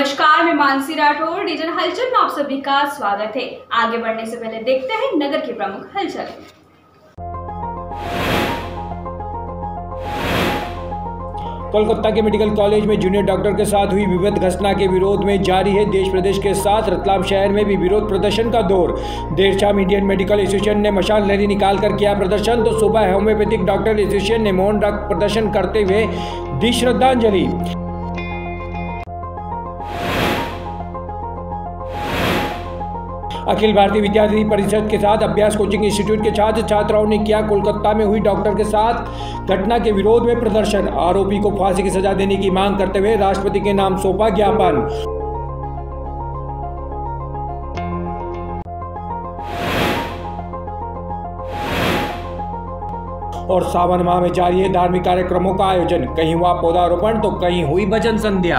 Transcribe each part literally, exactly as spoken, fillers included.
नमस्कार, मैं मानसी राठौर। डिजिटल हलचल में आप सभी का स्वागत है। आगे बढ़ने से पहले देखते हैं नगर की प्रमुख हलचल। कोलकाता के मेडिकल कॉलेज में जूनियर डॉक्टर के साथ हुई विवाद घटना के विरोध में जारी है देश प्रदेश के साथ रतलाम शहर में भी विरोध प्रदर्शन का दौर। देर शाम इंडियन मेडिकल एसोसिएशन ने मशाल रैली निकालकर किया प्रदर्शन, तो सुबह होम्योपैथिक डॉक्टर एसोसिएशन ने मौन प्रदर्शन करते हुए दी श्रद्धांजलि। अखिल भारतीय विद्यार्थी परिषद के साथ अभ्यास कोचिंग इंस्टीट्यूट के छात्र छात्राओं ने किया कोलकाता में हुई डॉक्टर के साथ घटना के विरोध में प्रदर्शन। आरोपी को फांसी की सजा देने की मांग करते हुए राष्ट्रपति के नाम सौंपा ज्ञापन। और सावन माह में जारी है धार्मिक कार्यक्रमों का आयोजन, कहीं हुआ पौधारोपण तो कहीं हुई भजन संध्या।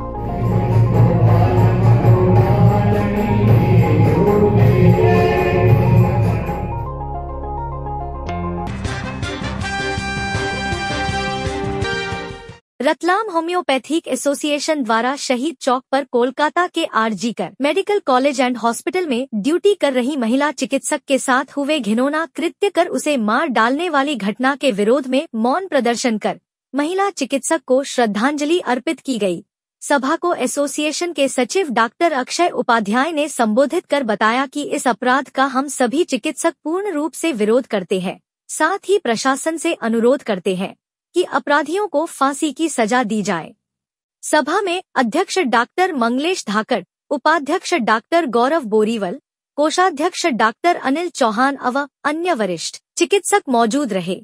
रतलाम होम्योपैथिक एसोसिएशन द्वारा शहीद चौक पर कोलकाता के RG Kar medical college and hospital में ड्यूटी कर रही महिला चिकित्सक के साथ हुए घिनौना कृत्य कर उसे मार डालने वाली घटना के विरोध में मौन प्रदर्शन कर महिला चिकित्सक को श्रद्धांजलि अर्पित की गई। सभा को एसोसिएशन के सचिव डॉक्टर अक्षय उपाध्याय ने संबोधित कर बताया कि इस अपराध का हम सभी चिकित्सक पूर्ण रूप से विरोध करते हैं, साथ ही प्रशासन से अनुरोध करते हैं कि अपराधियों को फांसी की सजा दी जाए। सभा में अध्यक्ष डॉक्टर मंगलेश धाकड़, उपाध्यक्ष डॉक्टर गौरव बोरीवल, कोषाध्यक्ष डॉक्टर अनिल चौहान व अन्य वरिष्ठ चिकित्सक मौजूद रहे।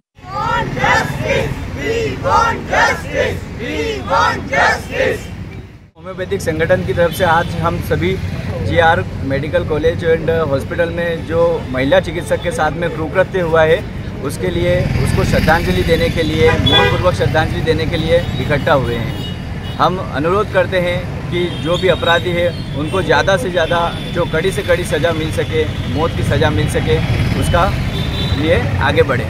होम्योपैथिक संगठन की तरफ से आज हम सभी G R medical college and hospital में जो महिला चिकित्सक के साथ में क्रूरकृत्य हुआ है उसके लिए उसको श्रद्धांजलि देने के लिए मौनपूर्वक श्रद्धांजलि देने के लिए इकट्ठा हुए हैं। हम अनुरोध करते हैं कि जो भी अपराधी है उनको ज़्यादा से ज़्यादा जो कड़ी से कड़ी सज़ा मिल सके, मौत की सज़ा मिल सके, उसका लिए आगे बढ़ें।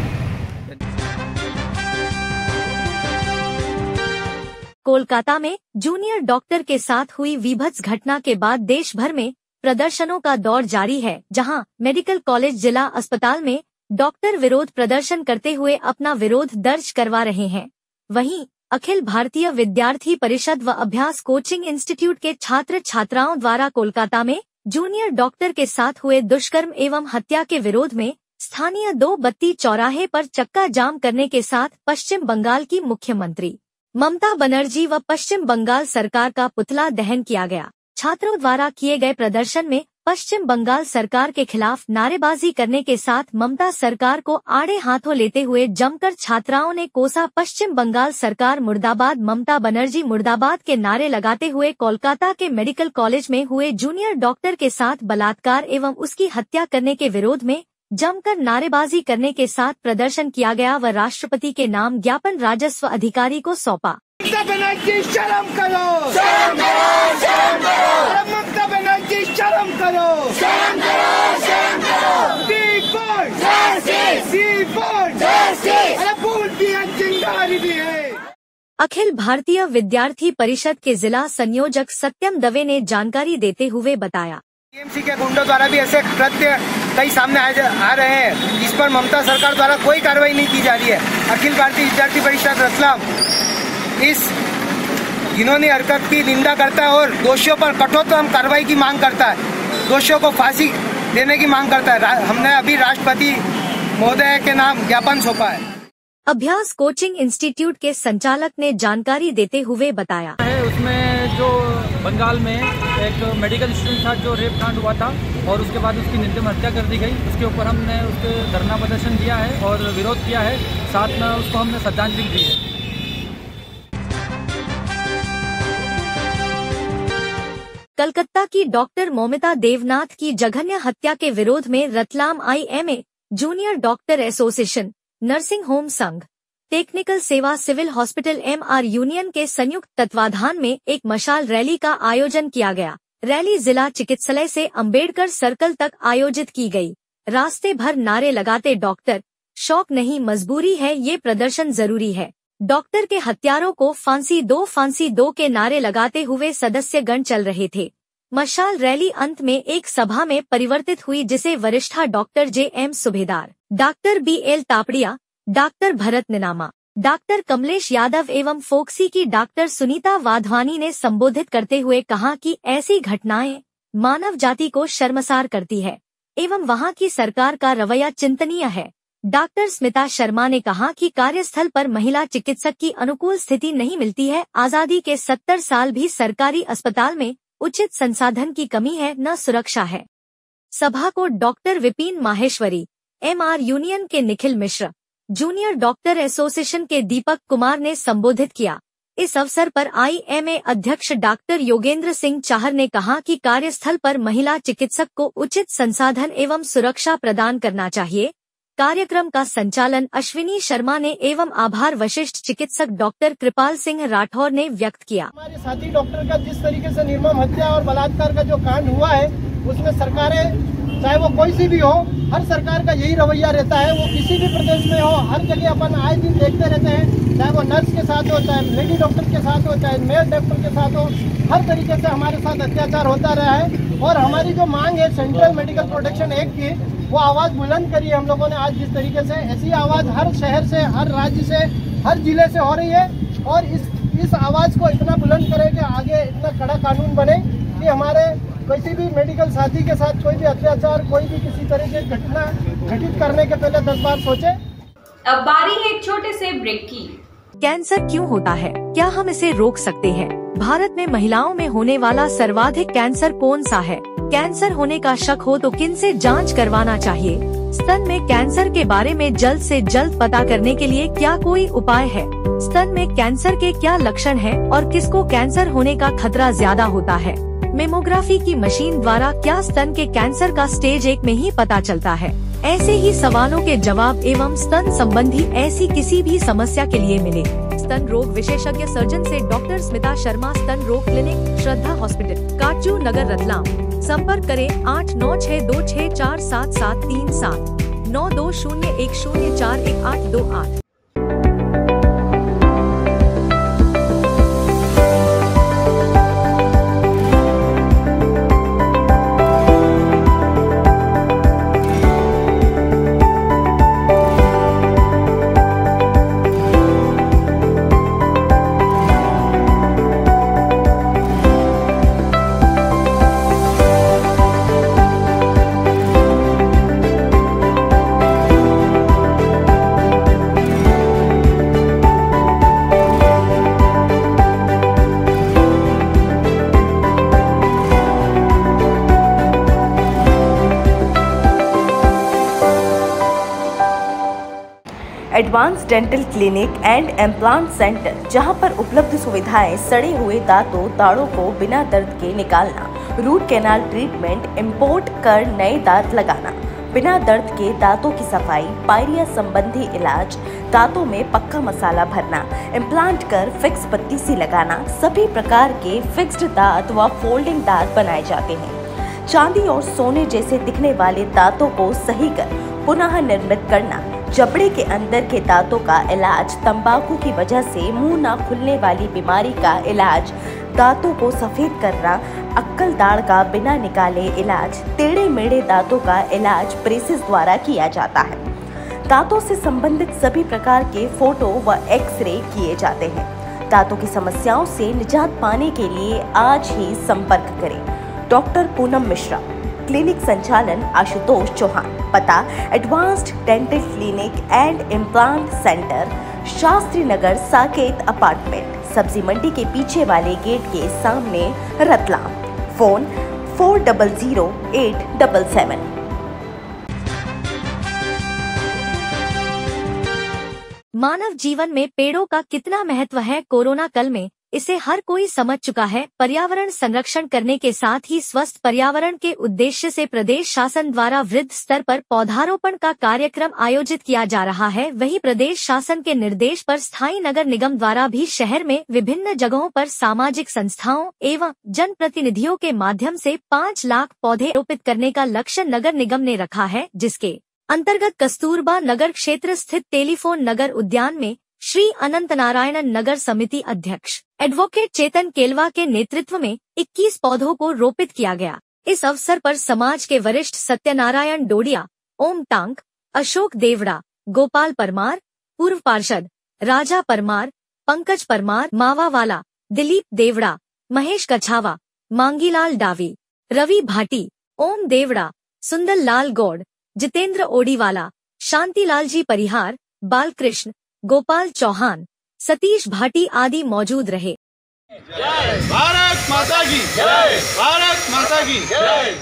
कोलकाता में जूनियर डॉक्टर के साथ हुई वीभत्स घटना के बाद देश भर में प्रदर्शनों का दौर जारी है, जहां मेडिकल कॉलेज जिला अस्पताल में डॉक्टर विरोध प्रदर्शन करते हुए अपना विरोध दर्ज करवा रहे हैं। वहीं अखिल भारतीय विद्यार्थी परिषद व अभ्यास कोचिंग इंस्टीट्यूट के छात्र छात्राओं द्वारा कोलकाता में जूनियर डॉक्टर के साथ हुए दुष्कर्म एवं हत्या के विरोध में स्थानीय दो बत्ती चौराहे पर चक्का जाम करने के साथ पश्चिम बंगाल की मुख्यमंत्री ममता बनर्जी व पश्चिम बंगाल सरकार का पुतला दहन किया गया। छात्रों द्वारा किए गए प्रदर्शन में पश्चिम बंगाल सरकार के खिलाफ नारेबाजी करने के साथ ममता सरकार को आड़े हाथों लेते हुए जमकर छात्राओं ने कोसा पश्चिम बंगाल सरकार मुर्दाबाद, ममता बनर्जी मुर्दाबाद के नारे लगाते हुए कोलकाता के मेडिकल कॉलेज में हुए जूनियर डॉक्टर के साथ बलात्कार एवं उसकी हत्या करने के विरोध में जमकर नारेबाजी करने के साथ प्रदर्शन किया गया व राष्ट्रपति के नाम ज्ञापन राजस्व अधिकारी को सौंपा। ममता बनर्जी शर्म करो, शर्म करो, शर्म करो, ममता बनर्जी शर्म करो, शर्म करो, शर्म करो। दीपक जस्टिस, दीपक जस्टिस, अरे बोल दिया जिंदारी भी है। अखिल भारतीय विद्यार्थी परिषद के जिला संयोजक सत्यम दवे ने जानकारी देते हुए बताया, टीएमसी के गुंडों द्वारा भी ऐसे कृत्य कई सामने आ रहे हैं, जिस पर ममता सरकार द्वारा कोई कार्रवाई नहीं की जा रही है। अखिल भारतीय विद्यार्थी परिषद रतलाम इस घिनौनी हरकत की निंदा करता है और दोषियों पर कठोरतम कार्रवाई की मांग करता है, दोषियों को फांसी देने की मांग करता है। हमने अभी राष्ट्रपति महोदय के नाम ज्ञापन सौंपा है। अभ्यास कोचिंग इंस्टीट्यूट के संचालक ने जानकारी देते हुए बताया है उसमें जो बंगाल में एक मेडिकल स्टूडेंट था जो रेप कांड हुआ था और उसके बाद उसकी निर्दयी हत्या कर दी गई, उसके ऊपर हमने उसके धरना प्रदर्शन किया है और विरोध किया है, साथ में उसको हमने श्रद्धांजलि दी है। कलकत्ता की डॉक्टर मौमिता देवनाथ की जघन्य हत्या के विरोध में Ratlam IMA, junior doctor association, nursing home संघ, टेक्निकल सेवा सिविल हॉस्पिटल एमआर यूनियन के संयुक्त तत्वाधान में एक मशाल रैली का आयोजन किया गया। रैली जिला चिकित्सालय से अंबेडकर सर्कल तक आयोजित की गई। रास्ते भर नारे लगाते डॉक्टर शौक नहीं मजबूरी है, ये प्रदर्शन जरूरी है। डॉक्टर के हत्यारों को फांसी दो फांसी दो के नारे लगाते हुए सदस्यगण चल रहे थे। मशाल रैली अंत में एक सभा में परिवर्तित हुई, जिसे वरिष्ठा doctor J M Subhedar, doctor B L Tapadia, doctor Bharat Ninama, doctor Kamlesh Yadav एवं फोक्सी की डॉक्टर सुनीता वाधवानी ने संबोधित करते हुए कहा कि ऐसी घटनाएं मानव जाति को शर्मसार करती है एवं वहां की सरकार का रवैया चिंतनीय है। डॉक्टर स्मिता शर्मा ने कहा कि कार्यस्थल पर महिला चिकित्सक की अनुकूल स्थिति नहीं मिलती है। आजादी के सत्तर साल भी सरकारी अस्पताल में उचित संसाधन की कमी है, न सुरक्षा है। सभा को doctor Vipin Maheshwari, M R union के Nikhil Mishra, junior doctor association के दीपक कुमार ने संबोधित किया। इस अवसर पर आई एम ए अध्यक्ष डॉक्टर योगेंद्र सिंह चाहर ने कहा कि कार्यस्थल पर महिला चिकित्सक को उचित संसाधन एवं सुरक्षा प्रदान करना चाहिए। कार्यक्रम का संचालन अश्विनी शर्मा ने एवं आभार वशिष्ठ चिकित्सक डॉक्टर कृपाल सिंह राठौर ने व्यक्त किया। हमारे साथी डॉक्टर का जिस तरीके से निर्मम हत्या और बलात्कार का जो कांड हुआ है, उसमें सरकारें चाहे वो कोई सी भी हो, हर सरकार का यही रवैया रहता है। वो किसी भी प्रदेश में हो, हर जगह अपन आए दिन देखते रहते हैं, चाहे वो नर्स के साथ हो, चाहे लेडी डॉक्टर के साथ हो, चाहे मेल डॉक्टर के साथ हो, हर तरीके से हमारे साथ अत्याचार होता रहा है। और हमारी जो मांग है सेंट्रल मेडिकल प्रोटेक्शन एक्ट की, वो आवाज बुलंद करी है हम लोगों ने आज जिस तरीके से। ऐसी आवाज हर शहर से, हर राज्य से, हर जिले से हो रही है। और इस इस आवाज को इतना बुलंद करे कि आगे इतना कड़ा कानून बने कि हमारे किसी भी मेडिकल साथी के साथ कोई भी अत्याचार, कोई भी किसी तरह की घटना घटित करने के पहले दस बार सोचे। अब बारी है एक छोटे से ब्रेक की। कैंसर क्यों होता है, क्या हम इसे रोक सकते हैं? भारत में महिलाओं में होने वाला सर्वाधिक कैंसर कौन सा है? कैंसर होने का शक हो तो किन से जांच करवाना चाहिए? स्तन में कैंसर के बारे में जल्द से जल्द पता करने के लिए क्या कोई उपाय है? स्तन में कैंसर के क्या लक्षण हैं और किसको कैंसर होने का खतरा ज्यादा होता है? मेमोग्राफी की मशीन द्वारा क्या स्तन के कैंसर का स्टेज एक में ही पता चलता है? ऐसे ही सवालों के जवाब एवं स्तन संबंधी ऐसी किसी भी समस्या के लिए मिले स्तन रोग विशेषज्ञ सर्जन से डॉक्टर स्मिता शर्मा, स्तन रोग क्लिनिक, श्रद्धा हॉस्पिटल, काटजू नगर, रतलाम। संपर्क करें आठ नौ छह दो छह चार सात सात तीन सात, नौ दो शून्य एक शून्य चार एक आठ दो आठ। Advance dental clinic and implant centre, जहां पर उपलब्ध सुविधाएं सड़े हुए दांतों दाढ़ों को बिना दर्द के निकालना, रूट कैनाल ट्रीटमेंट, इंपोर्ट कर नए दांत लगाना, बिना दर्द के दांतों की सफाई, पायरिया संबंधी इलाज, दांतों में पक्का मसाला भरना, इम्प्लांट कर फिक्स पत्ती सी लगाना, सभी प्रकार के फिक्स्ड दांत व फोल्डिंग दांत बनाए जाते हैं। चांदी और सोने जैसे दिखने वाले दांतों को सही कर पुनः निर्मित करना, जबड़े के अंदर के दांतों का इलाज, तंबाकू की वजह से मुंह न खुलने वाली बीमारी का इलाज, दांतों को सफेद करना, अक्कल दाढ़ का बिना निकाले इलाज, टेढ़े मेढ़े दांतों का इलाज ब्रेसेस द्वारा किया जाता है। दांतों से संबंधित सभी प्रकार के फोटो व एक्सरे किए जाते हैं। दांतों की समस्याओं से निजात पाने के लिए आज ही संपर्क करें। डॉक्टर पूनम मिश्रा, क्लिनिक संचालन आशुतोष चौहान, पता advanced dental clinic and implant centre, Shastri Nagar, Saket apartment, सब्जी मंडी के पीछे वाले गेट के सामने, Ratlam. Phone four double zero eight double seven. मानव जीवन में पेड़ों का कितना महत्व है कोरोना काल में, इसे हर कोई समझ चुका है। पर्यावरण संरक्षण करने के साथ ही स्वस्थ पर्यावरण के उद्देश्य से प्रदेश शासन द्वारा वृहद स्तर पर पौधारोपण का कार्यक्रम आयोजित किया जा रहा है। वहीं प्रदेश शासन के निर्देश पर स्थायी नगर निगम द्वारा भी शहर में विभिन्न जगहों पर सामाजिक संस्थाओं एवं जनप्रतिनिधियों के माध्यम से पाँच लाख पौधे रोपित करने का लक्ष्य नगर निगम ने रखा है, जिसके अंतर्गत कस्तूरबा नगर क्षेत्र स्थित टेलीफोन नगर उद्यान में श्री अनंत नारायण नगर समिति अध्यक्ष एडवोकेट चेतन केलवा के नेतृत्व में इक्कीस पौधों को रोपित किया गया। इस अवसर पर समाज के वरिष्ठ सत्यनारायण डोडिया, ओम टांक, अशोक देवड़ा, गोपाल परमार, पूर्व पार्षद राजा परमार, पंकज परमार मावावाला, दिलीप देवड़ा, महेश कछावा, मांगीलाल डावी, रवि भाटी, ओम देवड़ा, सुंदर लाल गौड़, जितेंद्र ओडीवाला, शांतिलाल जी परिहार, बालकृष्ण, गोपाल चौहान, सतीश भाटी आदि मौजूद रहे। भारत माता की जय, भारत माता की जय।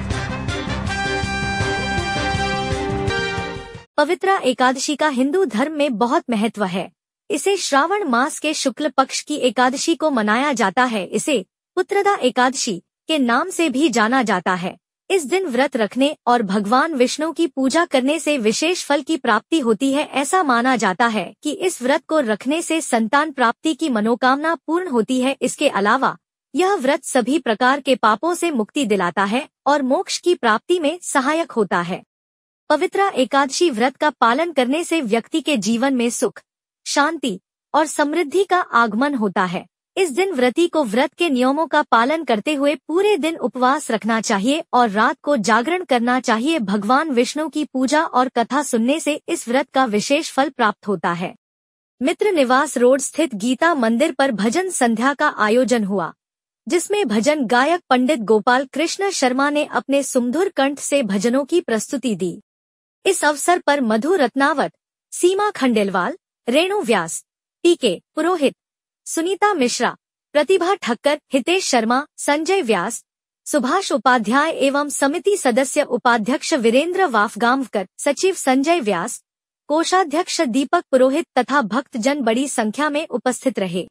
पवित्रा एकादशी का हिंदू धर्म में बहुत महत्व है। इसे श्रावण मास के शुक्ल पक्ष की एकादशी को मनाया जाता है। इसे पुत्रदा एकादशी के नाम से भी जाना जाता है। इस दिन व्रत रखने और भगवान विष्णु की पूजा करने से विशेष फल की प्राप्ति होती है। ऐसा माना जाता है कि इस व्रत को रखने से संतान प्राप्ति की मनोकामना पूर्ण होती है। इसके अलावा यह व्रत सभी प्रकार के पापों से मुक्ति दिलाता है और मोक्ष की प्राप्ति में सहायक होता है। पवित्रा एकादशी व्रत का पालन करने से व्यक्ति के जीवन में सुख, शांति और समृद्धि का आगमन होता है। इस दिन व्रती को व्रत के नियमों का पालन करते हुए पूरे दिन उपवास रखना चाहिए और रात को जागरण करना चाहिए। भगवान विष्णु की पूजा और कथा सुनने से इस व्रत का विशेष फल प्राप्त होता है। मित्र निवास रोड स्थित गीता मंदिर पर भजन संध्या का आयोजन हुआ, जिसमें भजन गायक पंडित गोपाल कृष्ण शर्मा ने अपने सुमधुर कंठ से भजनों की प्रस्तुति दी। इस अवसर पर मधु रत्नावत, सीमा खंडेलवाल, रेणु व्यास, टीके पुरोहित, सुनीता मिश्रा, प्रतिभा ठक्कर, हितेश शर्मा, संजय व्यास, सुभाष उपाध्याय एवं समिति सदस्य उपाध्यक्ष वीरेंद्र वाफगांवकर, सचिव संजय व्यास, कोषाध्यक्ष दीपक पुरोहित तथा भक्तजन बड़ी संख्या में उपस्थित रहे।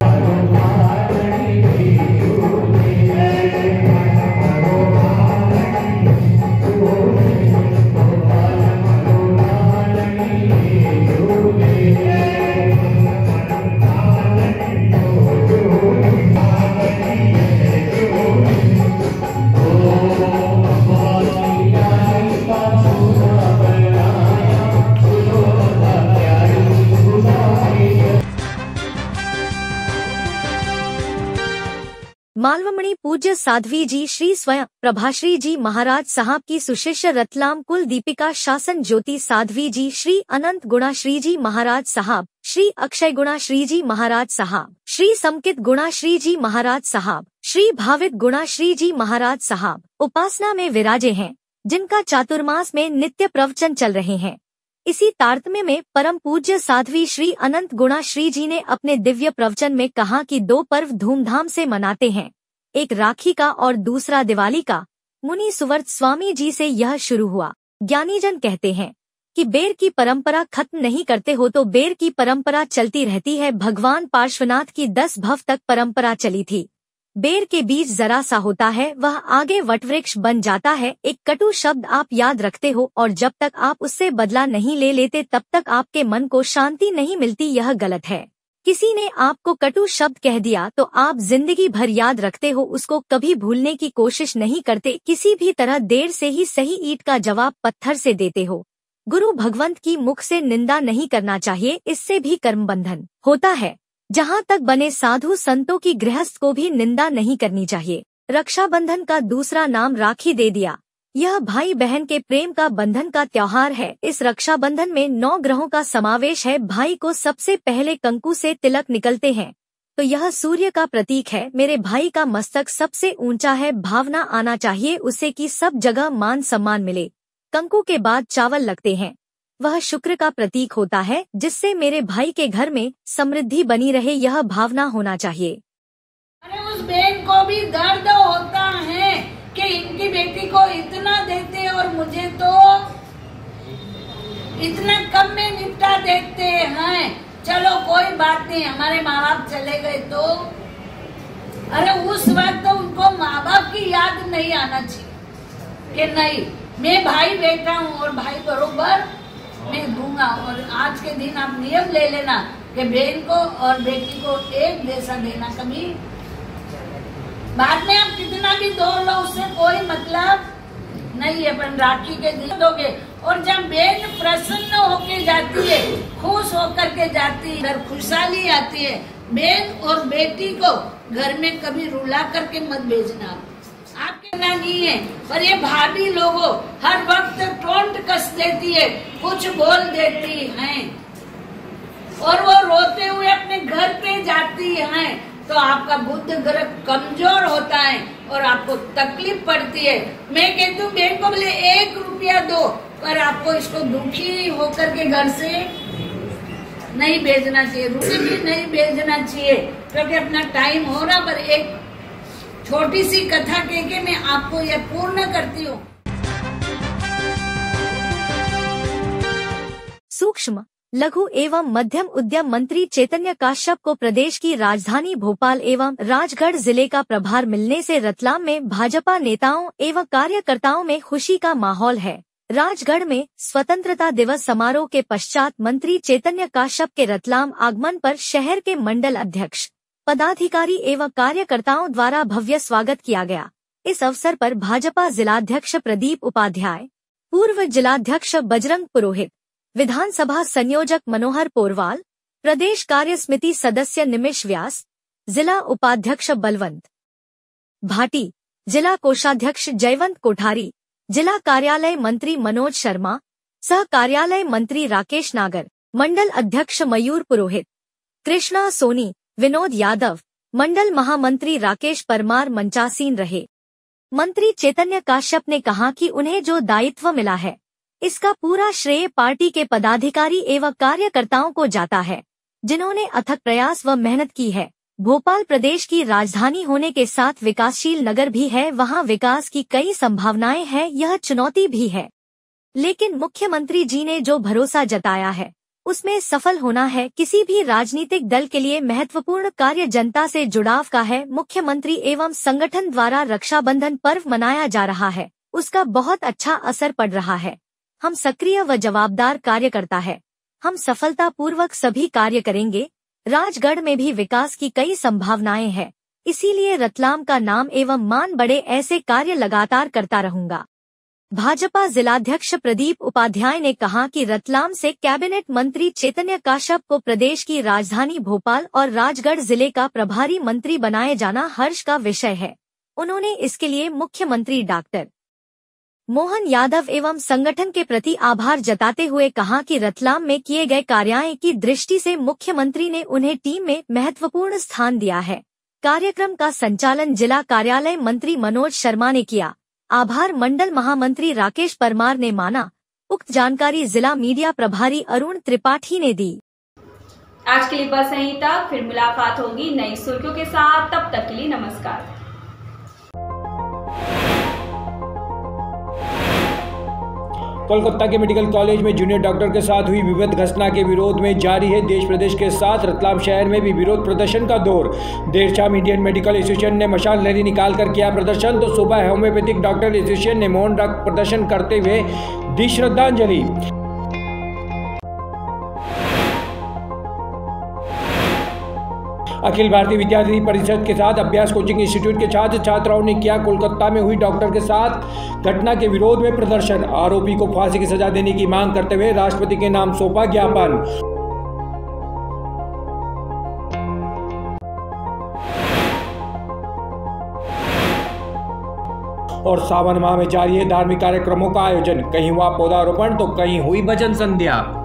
मालवमणि पूज्य साध्वी जी श्री स्वयं प्रभाश्री जी महाराज साहब की सुशिष्य रतलाम कुल दीपिका शासन ज्योति साध्वी जी श्री अनंत गुणा श्री जी महाराज साहब, श्री अक्षय गुणा श्री जी महाराज साहब, श्री समकित गुणा श्री जी महाराज साहब, श्री भावित गुणा श्री जी महाराज साहब उपासना में विराजे हैं, जिनका चातुर्मास में नित्य प्रवचन चल रहे हैं। इसी तारतम्य में परम पूज्य साध्वी श्री अनंत गुणा श्री जी ने अपने दिव्य प्रवचन में कहा कि दो पर्व धूमधाम से मनाते हैं, एक राखी का और दूसरा दिवाली का। मुनि सुवर्त स्वामी जी से यह शुरू हुआ। ज्ञानीजन कहते हैं कि बेर की परंपरा खत्म नहीं करते हो तो बेर की परंपरा चलती रहती है। भगवान पार्श्वनाथ की दस भव तक परंपरा चली थी। बेर के बीज जरा सा होता है, वह आगे वटवृक्ष बन जाता है। एक कटु शब्द आप याद रखते हो और जब तक आप उससे बदला नहीं ले लेते तब तक आपके मन को शांति नहीं मिलती। यह गलत है। किसी ने आपको कटु शब्द कह दिया तो आप जिंदगी भर याद रखते हो, उसको कभी भूलने की कोशिश नहीं करते। किसी भी तरह देर से ही सही ईंट का जवाब पत्थर से देते हो। गुरु भगवंत की मुख से निंदा नहीं करना चाहिए, इससे भी कर्म बंधन होता है। जहाँ तक बने साधु संतों की गृहस्थ को भी निंदा नहीं करनी चाहिए। रक्षाबंधन का दूसरा नाम राखी दे दिया। यह भाई बहन के प्रेम का बंधन का त्योहार है। इस रक्षाबंधन में नौ ग्रहों का समावेश है। भाई को सबसे पहले कंकु से तिलक निकलते हैं तो यह सूर्य का प्रतीक है। मेरे भाई का मस्तक सबसे ऊंचा है। भावना आना चाहिए उसे कि सब जगह मान सम्मान मिले। कंकु के बाद चावल लगते हैं, वह शुक्र का प्रतीक होता है, जिससे मेरे भाई के घर में समृद्धि बनी रहे, यह भावना होना चाहिए। अरे उस बहन को भी दर्द होता है कि इनकी बेटी को इतना देते और मुझे तो इतना कम में निपटा देते हैं। चलो कोई बात नहीं, हमारे माँ बाप चले गए तो अरे उस वक्त तो उनको माँ बाप की याद नहीं आना चाहिए कि नहीं मैं भाई बेटा हूँ और भाई बरोबर मैं दूंगा। और आज के दिन आप नियम ले लेना कि बहन को और बेटी को एक जैसा देना। कभी बाद में आप कितना भी दो लो उससे कोई मतलब नहीं है, पर राखी के दिन दोगे और जब बहन प्रसन्न होके जाती है, खुश होकर के जाती है, घर खुशहाली आती है। बहन और बेटी को घर में कभी रुला करके मत भेजना, आपके ना नहीं है। पर ये भाभी लोगों हर वक्त टोंट कस देती है, कुछ बोल देती हैं और वो रोते हुए अपने घर पे जाती हैं, तो आपका बुद्ध ग्रह कमजोर होता है और आपको तकलीफ पड़ती है। मैं कहती हूँ बहन को बोले एक रुपया दो, पर आपको इसको दुखी होकर के घर से नहीं भेजना चाहिए, रुपये भी नहीं भेजना चाहिए, क्योंकि अपना टाइम हो रहा। पर एक छोटी सी कथा कह के मैं आपको यह पूर्ण करती हूँ। सूक्ष्म लघु एवं मध्यम उद्यम मंत्री चैतन्य काश्यप को प्रदेश की राजधानी भोपाल एवं राजगढ़ जिले का प्रभार मिलने से रतलाम में भाजपा नेताओं एवं कार्यकर्ताओं में खुशी का माहौल है। राजगढ़ में स्वतंत्रता दिवस समारोह के पश्चात मंत्री चैतन्य काश्यप के रतलाम आगमन पर शहर के मंडल अध्यक्ष, पदाधिकारी एवं कार्यकर्ताओं द्वारा भव्य स्वागत किया गया। इस अवसर पर भाजपा जिलाध्यक्ष प्रदीप उपाध्याय, पूर्व जिलाध्यक्ष बजरंग पुरोहित, विधानसभा संयोजक मनोहर पोरवाल, प्रदेश कार्य समिति सदस्य निमिष व्यास, जिला उपाध्यक्ष बलवंत भाटी, जिला कोषाध्यक्ष जयवंत कोठारी, जिला कार्यालय मंत्री मनोज शर्मा, सह कार्यालय मंत्री राकेश नागर, मंडल अध्यक्ष मयूर पुरोहित, कृष्णा सोनी, विनोद यादव, मंडल महामंत्री राकेश परमार मंचासीन रहे। मंत्री चैतन्य काश्यप ने कहा कि उन्हें जो दायित्व मिला है, इसका पूरा श्रेय पार्टी के पदाधिकारी एवं कार्यकर्ताओं को जाता है, जिन्होंने अथक प्रयास व मेहनत की है। भोपाल प्रदेश की राजधानी होने के साथ विकासशील नगर भी है, वहां विकास की कई संभावनाएं हैं, यह चुनौती भी है। लेकिन मुख्यमंत्री जी ने जो भरोसा जताया है, उसमें सफल होना है। किसी भी राजनीतिक दल के लिए महत्वपूर्ण कार्य जनता से जुड़ाव का है। मुख्यमंत्री एवं संगठन द्वारा रक्षाबंधन पर्व मनाया जा रहा है, उसका बहुत अच्छा असर पड़ रहा है। हम सक्रिय व जवाबदार कार्यकर्ता है, हम सफलता पूर्वक सभी कार्य करेंगे। राजगढ़ में भी विकास की कई संभावनाएं हैं, इसीलिए रतलाम का नाम एवं मान बढ़े, ऐसे कार्य लगातार करता रहूंगा। भाजपा जिलाध्यक्ष प्रदीप उपाध्याय ने कहा कि रतलाम से कैबिनेट मंत्री चैतन्य काश्यप को प्रदेश की राजधानी भोपाल और राजगढ़ जिले का प्रभारी मंत्री बनाए जाना हर्ष का विषय है। उन्होंने इसके लिए मुख्यमंत्री डॉक्टर मोहन यादव एवं संगठन के प्रति आभार जताते हुए कहा कि रतलाम में किए गए कार्यों की दृष्टि से मुख्यमंत्री ने उन्हें टीम में महत्वपूर्ण स्थान दिया है। कार्यक्रम का संचालन जिला कार्यालय मंत्री मनोज शर्मा ने किया। आभार मंडल महामंत्री राकेश परमार ने माना। उक्त जानकारी जिला मीडिया प्रभारी अरुण त्रिपाठी ने दी। आज के लिए बस यहीं तक, फिर मुलाकात होगी नई सुर्खियों के साथ। तब तक के लिए नमस्कार। कोलकाता के मेडिकल कॉलेज में जूनियर डॉक्टर के साथ हुई विभत्स घटना के विरोध में जारी है देश प्रदेश के साथ रतलाम शहर में भी विरोध प्रदर्शन का दौर। देर शाम इंडियन मेडिकल एसोसिएशन ने मशाल रैली निकाल कर किया प्रदर्शन, तो सुबह होम्योपैथिक डॉक्टर एसोसिएशन ने मौन रख प्रदर्शन करते हुए दी श्रद्धांजलि। अखिल भारतीय विद्यार्थी परिषद के साथ अभ्यास कोचिंग इंस्टीट्यूट के छात्र छात्राओं ने किया कोलकाता में हुई डॉक्टर के साथ घटना के विरोध में प्रदर्शन। आरोपी को फांसी की सजा देने की मांग करते हुए राष्ट्रपति के नाम सौंपा ज्ञापन। और सावन माह में जारी है धार्मिक कार्यक्रमों का आयोजन, कहीं हुआ पौधारोपण तो कहीं हुई भजन संध्या।